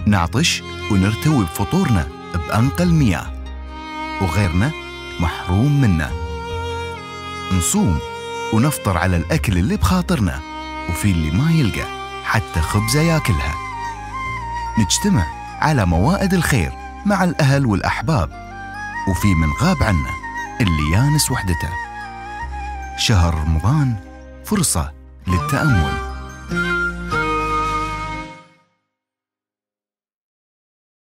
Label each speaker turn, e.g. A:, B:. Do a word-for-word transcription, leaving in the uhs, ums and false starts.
A: نعطش ونرتوي بفطورنا بأنقى المياه، وغيرنا محروم منه. نصوم ونفطر على الأكل اللي بخاطرنا، وفي اللي ما يلقى حتى خبزة ياكلها. نجتمع على موائد الخير مع الأهل والأحباب، وفي من غاب عنا اللي يانس وحدته. شهر رمضان فرصة للتأمل.